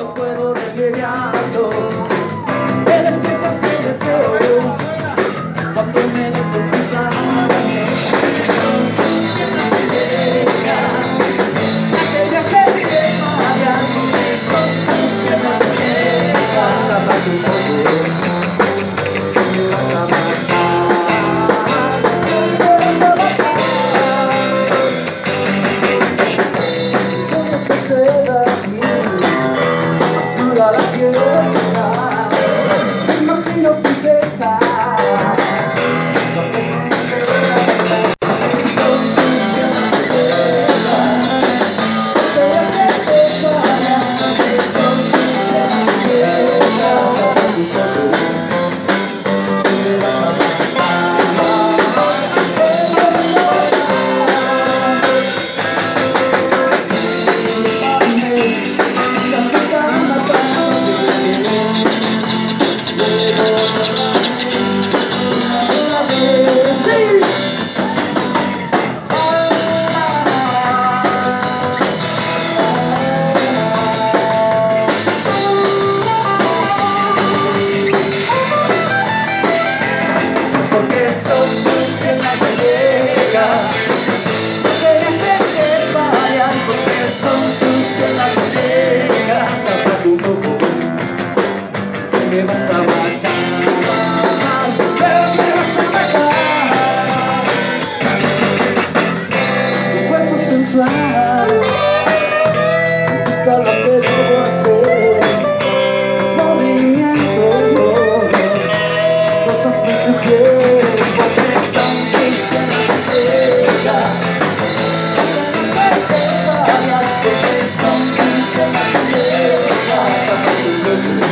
no puedo remediarlo. Me despierta este deseo cuando me des en tus años. Aquella serie de mareas que son tus piernas negras. Tapa tu poco, me vas a matar, me vas a matar. Con esta seda oscura la tierra, me imagino princesa. Me vas a matar, pero me vas a matar. Tu cuerpo sensual indica lo que debo hacer. Los movimientos, cosas me sugieren, porque son mis piernas negras. Porque son mis piernas negras.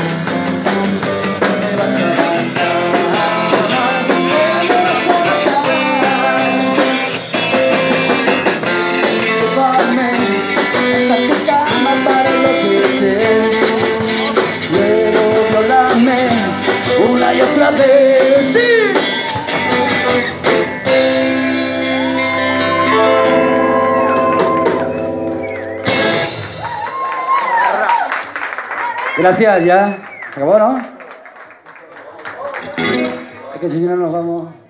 Una y otra vez, sí. Gracias, ya. Se acabó, ¿no? Es que si no nos vamos.